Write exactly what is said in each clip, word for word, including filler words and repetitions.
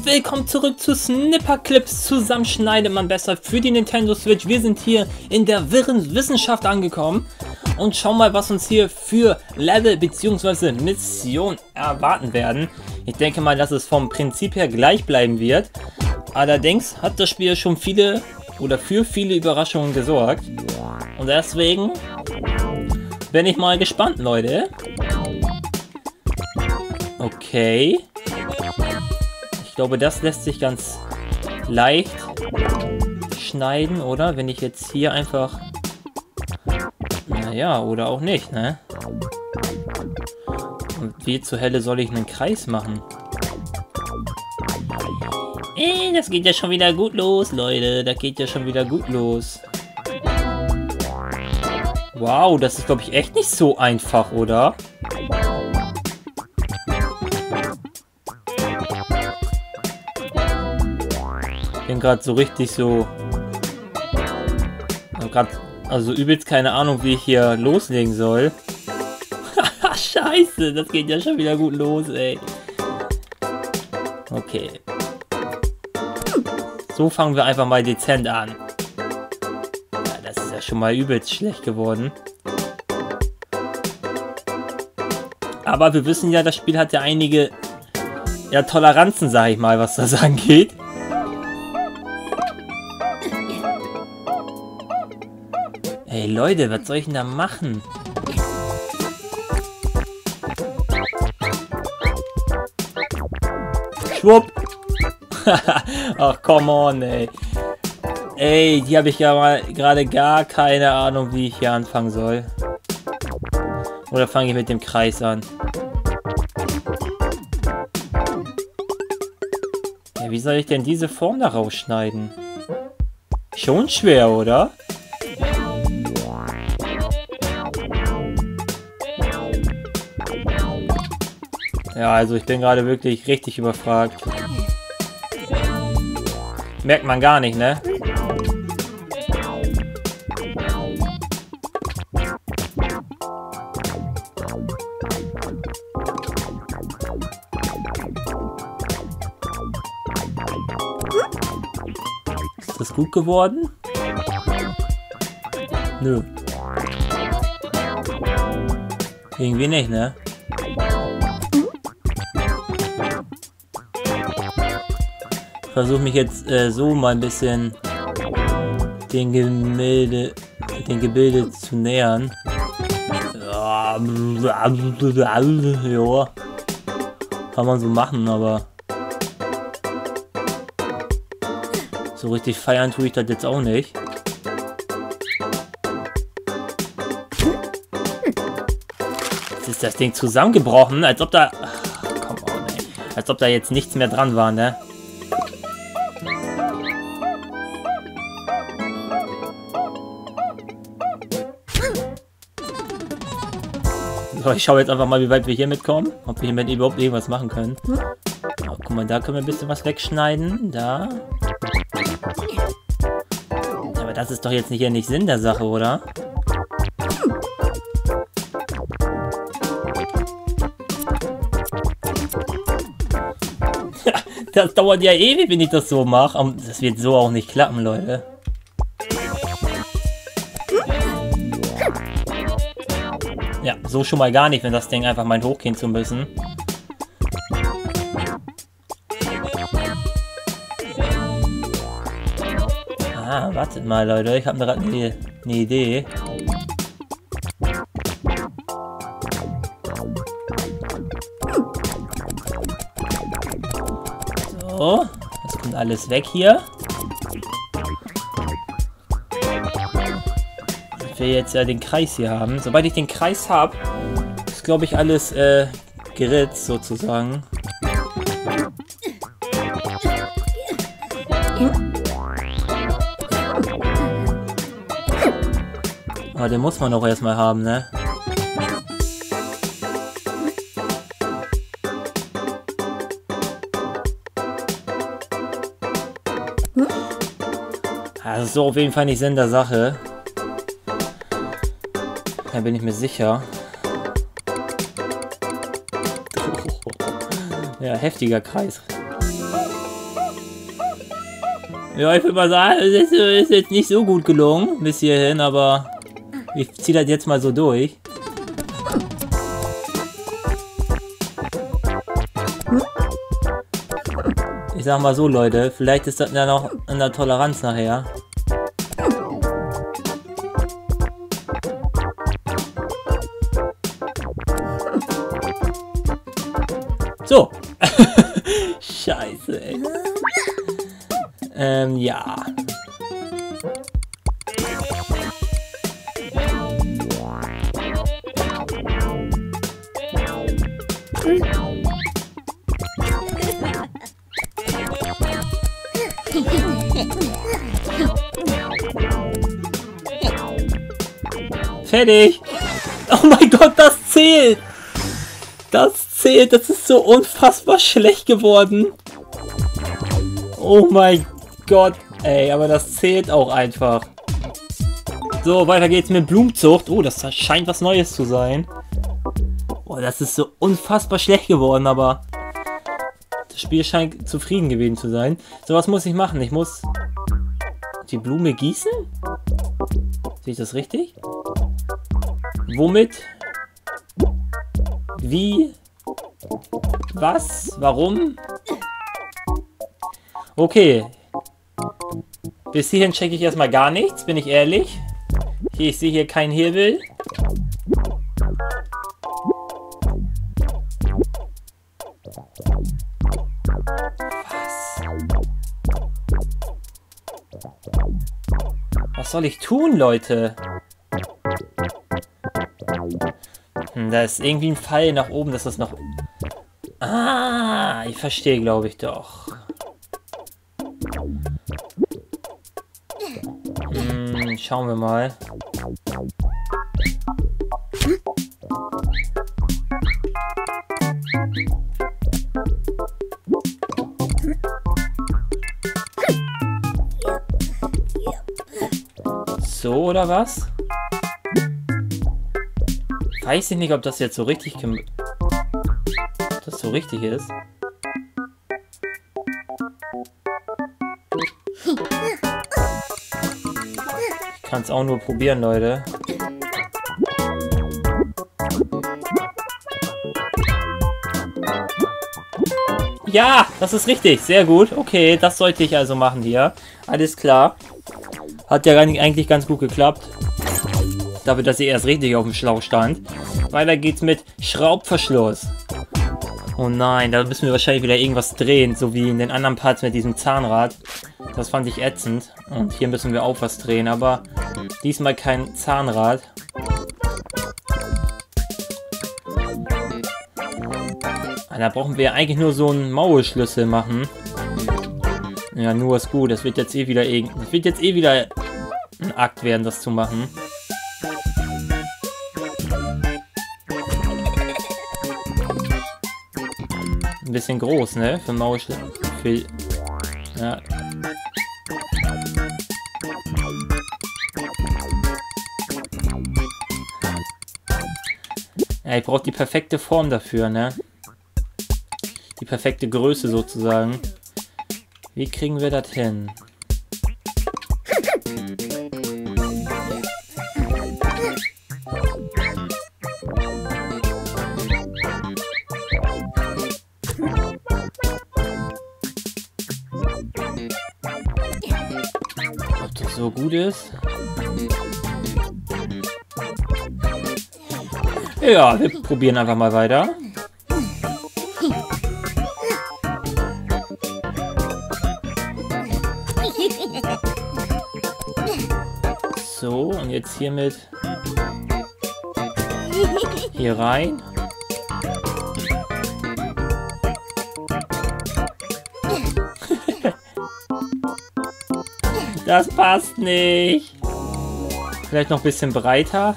und willkommen zurück zu Snipperclips. Zusammen schneidet man besser für die Nintendo Switch. Wir sind hier in der wirren Wissenschaft angekommen und schauen mal, was uns hier für Level bzw. Mission erwarten werden. Ich denke mal, dass es vom Prinzip her gleich bleiben wird. Allerdings hat das Spiel schon viele oder für viele Überraschungen gesorgt. Und deswegen bin ich mal gespannt, Leute. Okay. Ich glaube, das lässt sich ganz leicht schneiden, oder? Wenn ich jetzt hier einfach... Naja, oder auch nicht, ne? Und wie zur Hölle soll ich einen Kreis machen? Ey, das geht ja schon wieder gut los, Leute. Das geht ja schon wieder gut los. Wow, das ist, glaube ich, echt nicht so einfach, oder? Ich bin gerade so richtig so... Grad, also übelst keine Ahnung, wie ich hier loslegen soll. Haha, scheiße, das geht ja schon wieder gut los, ey. Okay. So fangen wir einfach mal dezent an. Ja, das ist ja schon mal übelst schlecht geworden. Aber wir wissen ja, das Spiel hat ja einige ja, Toleranzen, sag ich mal, was das angeht. Hey Leute, was soll ich denn da machen? Schwupp! Ach, come on, ey. Ey, die habe ich ja mal gerade gar keine Ahnung, wie ich hier anfangen soll. Oder fange ich mit dem Kreis an? Ja, wie soll ich denn diese Form da rausschneiden? Schon schwer, oder? Ja, also ich bin gerade wirklich richtig überfragt. Merkt man gar nicht, ne? Ist das gut geworden? Nö. Irgendwie nicht, ne? Ich versuche mich jetzt äh, so mal ein bisschen den Gemälde, den Gebilde zu nähern. Ja, ja. Kann man so machen, aber so richtig feiern tue ich das jetzt auch nicht. Jetzt ist das Ding zusammengebrochen, als ob da... Ach, come on, ey. Als ob da jetzt nichts mehr dran war, ne? So, ich schaue jetzt einfach mal, wie weit wir hier mitkommen. Ob wir hiermit überhaupt irgendwas machen können. Oh, guck mal, da können wir ein bisschen was wegschneiden. Da. Aber das ist doch jetzt nicht, ja nicht Sinn der Sache, oder? Das dauert ja ewig, wenn ich das so mache. Das wird so auch nicht klappen, Leute. Ja, so schon mal gar nicht, wenn das Ding einfach mal hochgehen zu müssen. Ah, wartet mal, Leute. Ich habe gerade eine, eine Idee. So, das kommt alles weg hier. Wir jetzt ja den Kreis hier haben. Sobald ich den Kreis habe, ist, glaube ich, alles äh, geritzt sozusagen. Aber den muss man auch erstmal haben, ne? Das ist so auf jeden Fall nicht Sinn der Sache. Da bin ich mir sicher. Ja, heftiger Kreis. Ja, ich würde mal sagen, es ist, ist jetzt nicht so gut gelungen bis hierhin, aber ich ziehe das jetzt mal so durch. Ich sag mal so, Leute, vielleicht ist das ja noch an der Toleranz nachher. So. Scheiße, ey. Ähm, ja. Fertig. Oh mein Gott, das zählt. Das zählt. Das ist so unfassbar schlecht geworden. Oh mein Gott. Ey, aber das zählt auch einfach. So, weiter geht's mit Blumenzucht. Oh, das scheint was Neues zu sein. Oh, das ist so unfassbar schlecht geworden, aber das Spiel scheint zufrieden gewesen zu sein. So, was muss ich machen? Ich muss die Blume gießen? Sehe ich das richtig? Womit? Wie? Was? Warum? Okay. Bis hierhin checke ich erstmal gar nichts, bin ich ehrlich. Hier, ich sehe hier keinen Hebel. Was? Was soll ich tun, Leute? Hm, da ist irgendwie ein Pfeil nach oben, dass das noch... Ah, ich verstehe, glaube ich doch. Hm, schauen wir mal. So, oder was? Weiß ich nicht, ob das jetzt so richtig... Ob das so richtig ist. Ich kann es auch nur probieren, Leute. Ja, das ist richtig. Sehr gut. Okay, das sollte ich also machen hier. Alles klar. Hat ja eigentlich ganz gut geklappt. Dafür, dass sie erst richtig auf dem Schlauch stand. Weiter geht's mit Schraubverschluss. Oh nein, da müssen wir wahrscheinlich wieder irgendwas drehen, so wie in den anderen Parts mit diesem Zahnrad. Das fand ich ätzend. Und hier müssen wir auch was drehen, aber diesmal kein Zahnrad. Da brauchen wir eigentlich nur so einen Maulschlüssel machen. Ja, nur ist gut. Das wird jetzt eh wieder irgend... Das wird jetzt eh wieder ein Akt werden, das zu machen. Ein bisschen groß, ne? Für Maulschlüssel. Für... Ja. Ja, ich brauche die perfekte Form dafür, ne? Die perfekte Größe sozusagen. Wie kriegen wir das hin? Ob das so gut ist? Ja, wir probieren einfach mal weiter. So, und jetzt hiermit hier rein. Das passt nicht. Vielleicht noch ein bisschen breiter.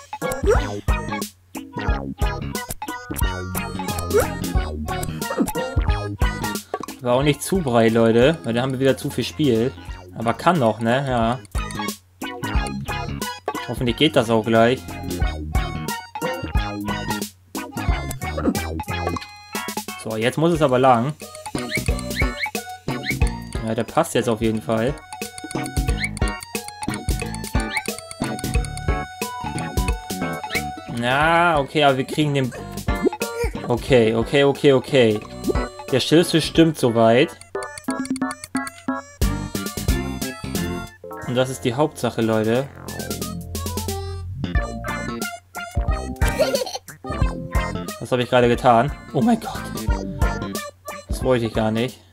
War auch nicht zu breit, Leute, weil da haben wir wieder zu viel Spiel. Aber kann noch, ne? Ja. Hoffentlich geht das auch gleich. So, jetzt muss es aber lang. Ja, der passt jetzt auf jeden Fall. Na, okay, aber wir kriegen den... Okay, okay, okay, okay. Der Schlüssel stimmt soweit. Und das ist die Hauptsache, Leute. Was habe ich gerade getan? Oh mein Gott. Das wollte ich gar nicht.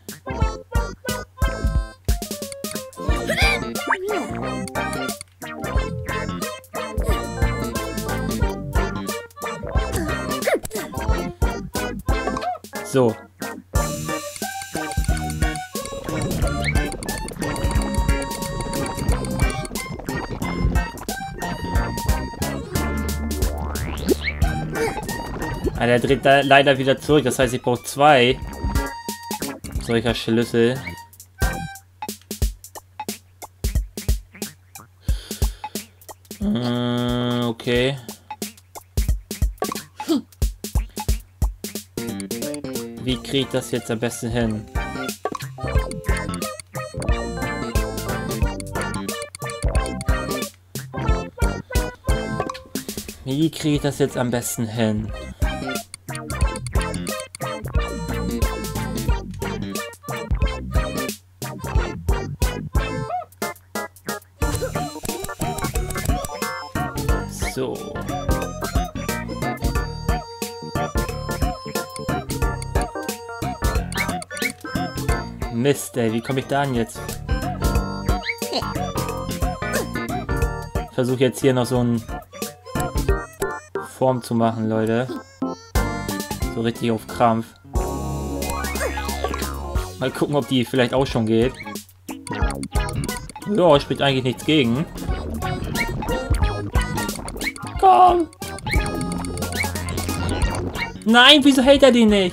So. Ah, der dreht da leider wieder zurück. Das heißt, ich brauche zwei solcher Schlüssel. Äh, okay. Wie kriege ich das jetzt am besten hin? Wie kriege ich das jetzt am besten hin? So. Mist, ey, wie komme ich da denn jetzt? Ich versuche jetzt hier noch so eine Form zu machen, Leute. So richtig auf Krampf. Mal gucken, ob die vielleicht auch schon geht. Ja, spricht eigentlich nichts gegen. Komm! Nein, wieso hält er die nicht?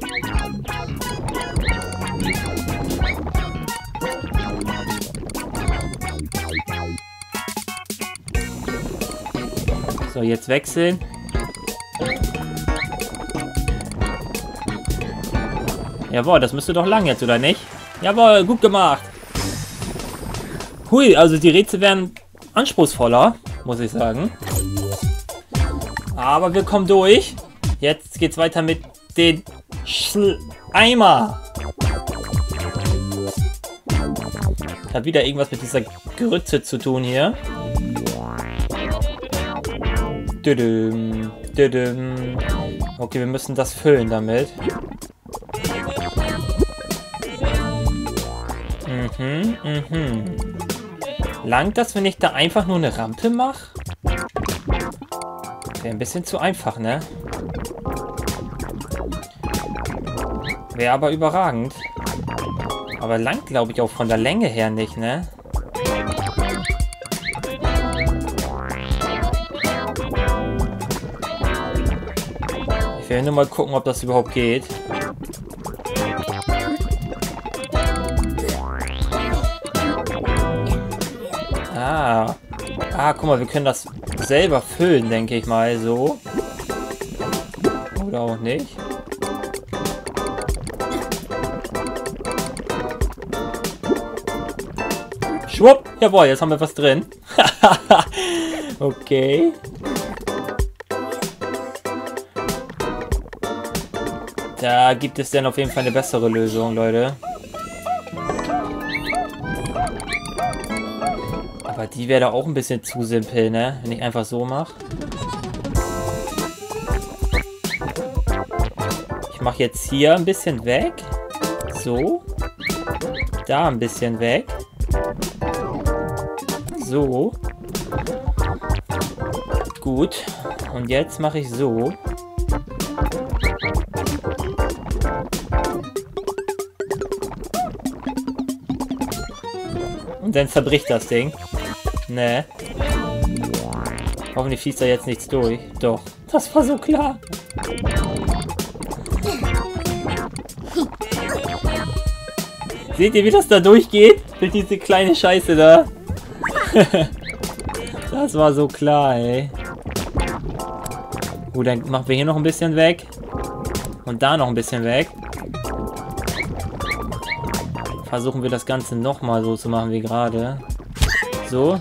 So, jetzt wechseln. Jawohl, das müsste doch lang jetzt, oder nicht? Jawohl, gut gemacht. Hui, also die Rätsel werden anspruchsvoller, muss ich sagen. Aber wir kommen durch. Jetzt geht's weiter mit den Schleimer. Hat wieder irgendwas mit dieser Grütze zu tun hier. Düdüm, düdüm. Okay, wir müssen das füllen damit. Mhm, mhm. Langt das, wenn ich da einfach nur eine Rampe mache? Wäre ein bisschen zu einfach, ne? Wäre aber überragend. Aber langt, glaube ich, auch von der Länge her nicht, ne? Ich will nur mal gucken, ob das überhaupt geht. Ah. Ah, guck mal, wir können das selber füllen, denke ich mal, so. Oder auch nicht. Schwupp! Jawohl, jetzt haben wir was drin. Okay. Da gibt es dann auf jeden Fall eine bessere Lösung, Leute. Aber die wäre da auch ein bisschen zu simpel, ne? Wenn ich einfach so mache. Ich mache jetzt hier ein bisschen weg. So. Da ein bisschen weg. So. Gut. Und jetzt mache ich so. Und dann zerbricht das Ding. Ne. Hoffentlich fließt da jetzt nichts durch. Doch. Das war so klar. Seht ihr, wie das da durchgeht? Durch diese kleine Scheiße da. Das war so klar, ey. Gut, dann machen wir hier noch ein bisschen weg. Und da noch ein bisschen weg. versuchen wir das Ganze nochmal so zu machen wie gerade. So.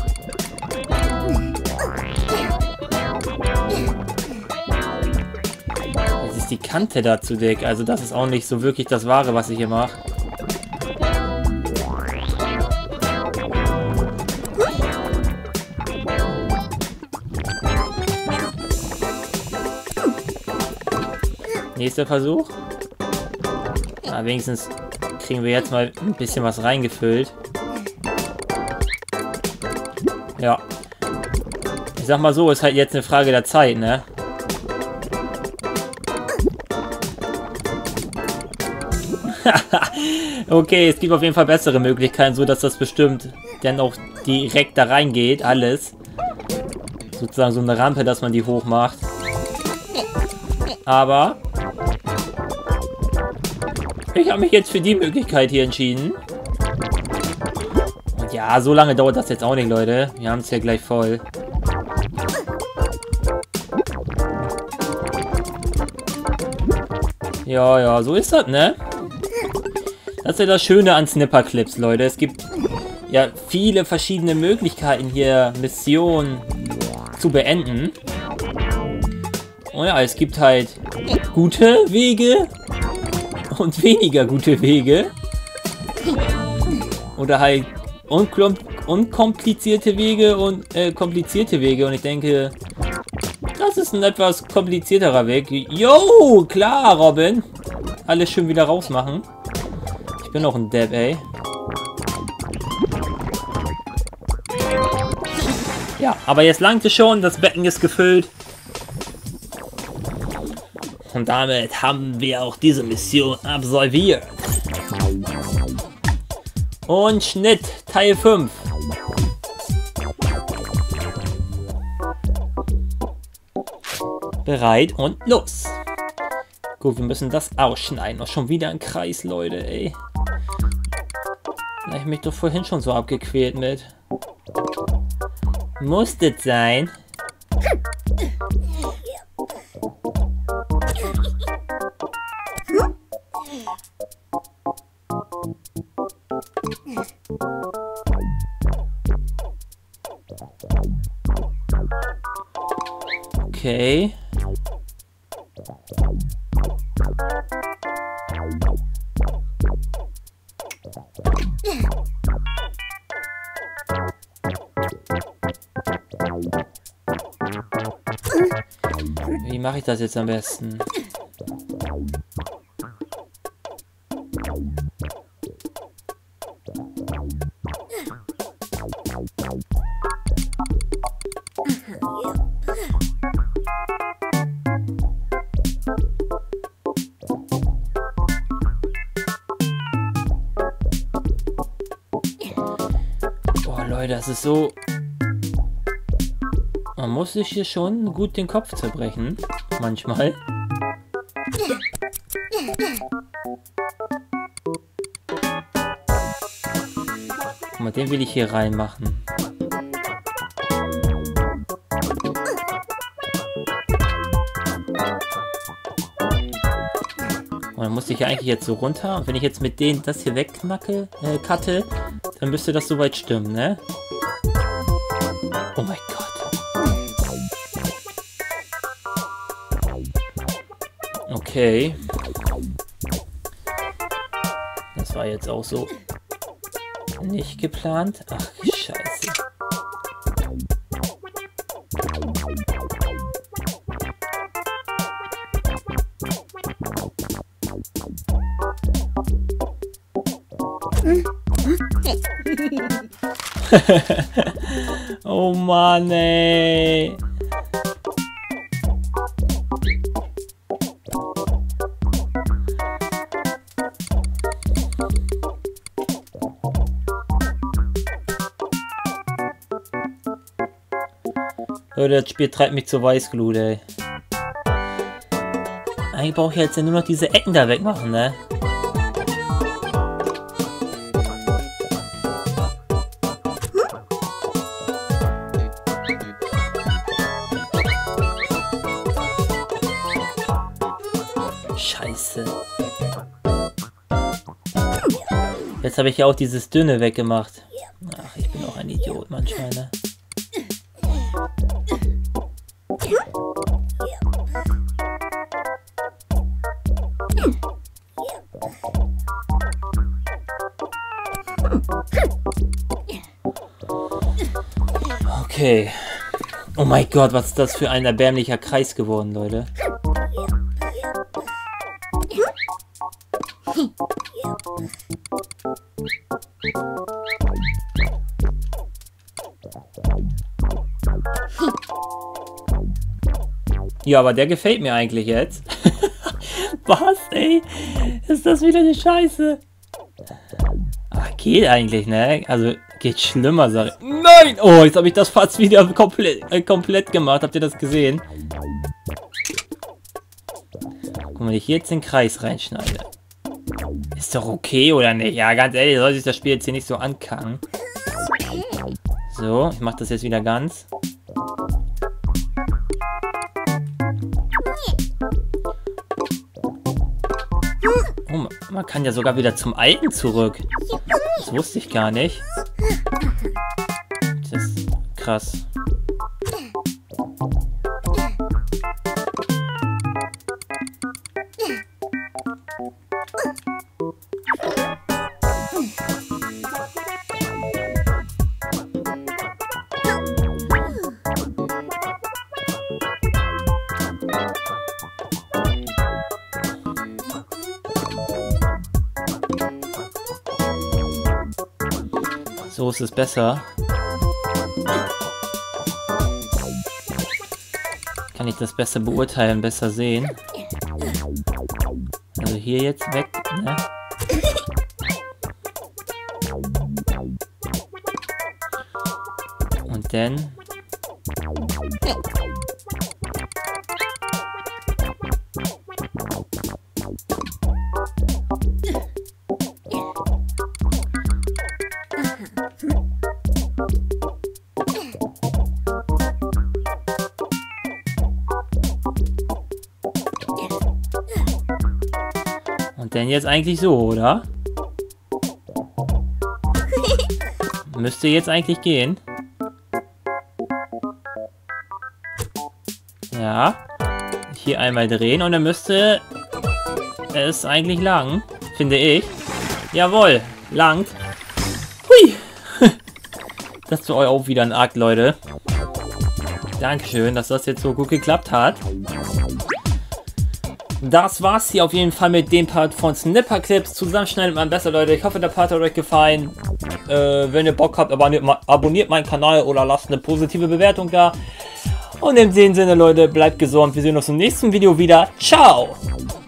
Jetzt ist die Kante da zu dick. Also das ist auch nicht so wirklich das Wahre, was ich hier mache. Nächster Versuch. Na, wenigstens kriegen wir jetzt mal ein bisschen was reingefüllt. Ja. Ich sag mal so, ist halt jetzt eine Frage der Zeit, ne? Okay, es gibt auf jeden Fall bessere Möglichkeiten, so dass das bestimmt dann auch direkt da reingeht, alles. Sozusagen so eine Rampe, dass man die hoch macht. Aber ich habe mich jetzt für die Möglichkeit hier entschieden. Und ja, so lange dauert das jetzt auch nicht, Leute. Wir haben es ja gleich voll. Ja, ja, so ist das, ne? Das ist ja das Schöne an Snipperclips, Leute. Es gibt ja viele verschiedene Möglichkeiten hier, Missionen zu beenden. Und ja, es gibt halt gute Wege und weniger gute Wege. Oder halt unkom unkomplizierte Wege und äh, komplizierte Wege. Und ich denke, das ist ein etwas komplizierterer Weg. Jo, klar, Robin. Alles schön wieder rausmachen. Ich bin auch ein Depp, ey. Ja, aber jetzt langt es schon. Das Becken ist gefüllt. Und damit haben wir auch diese Mission absolviert. Und Schnitt, Teil fünf. Bereit und los. Gut, wir müssen das ausschneiden. Noch schon wieder ein Kreis, Leute, ey. Da hab ich mich doch vorhin schon so abgequält mit. Muss das sein? Okay. Wie mache ich das jetzt am besten? Boah, Leute, das ist so... Man muss sich hier schon gut den Kopf zerbrechen. Manchmal. Guck mal, den will ich hier reinmachen. Und dann musste ich ja eigentlich jetzt so runter. Und wenn ich jetzt mit denen das hier wegknacke, äh, cutte, dann müsste das soweit stimmen, ne? Oh mein Gott. Okay. Das war jetzt auch so nicht geplant. Ach, scheiße. Oh Mann, ey. Leute, das Spiel treibt mich zur Weißglut, ey. Eigentlich brauche ich jetzt nur noch diese Ecken da wegmachen, ne? Scheiße. Jetzt jetzt habe ich ja auch dieses Dünne weggemacht. Ach, ich bin auch ein Idiot manchmal, ne? Okay. Oh mein Gott, was ist das für ein erbärmlicher Kreis geworden, Leute? Ja, aber der gefällt mir eigentlich jetzt. Was, ey? Ist das wieder eine Scheiße? Ach, geht eigentlich, ne? Also, geht schlimmer, sag ich. Nein! Oh, jetzt habe ich das fast wieder komplett, äh, komplett gemacht. Habt ihr das gesehen? Guck mal, wenn ich hier jetzt den Kreis reinschneide. Ist doch okay, oder nicht? Ja, ganz ehrlich, soll sich das Spiel jetzt hier nicht so ankacken. So, ich mache das jetzt wieder ganz. Oh, man kann ja sogar wieder zum Alten zurück. Das wusste ich gar nicht. Das ist krass. So ist es besser. Kann ich das besser beurteilen, besser sehen. Also hier jetzt weg, ne? Und dann... Und dann jetzt eigentlich so, oder? Müsste jetzt eigentlich gehen. Ja. Hier einmal drehen und dann müsste es eigentlich lang, finde ich. Jawohl, langt. Hui. Das war auch wieder ein Akt, Leute. Dankeschön, dass das jetzt so gut geklappt hat. Das war's hier auf jeden Fall mit dem Part von Snipperclips. Zusammenschneidet man besser, Leute. Ich hoffe, der Part hat euch gefallen. Äh, wenn ihr Bock habt, abonniert, abonniert meinen Kanal oder lasst eine positive Bewertung da. Und in dem Sinne, Leute, bleibt gesund. Wir sehen uns im nächsten Video wieder. Ciao!